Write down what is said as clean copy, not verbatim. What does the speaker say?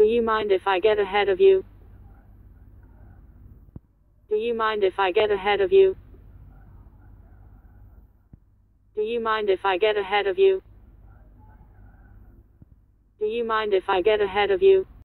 you mind if I get ahead of you? Do you mind if I get ahead of you? Do you mind if I get ahead of you? Do you mind if I get ahead of you?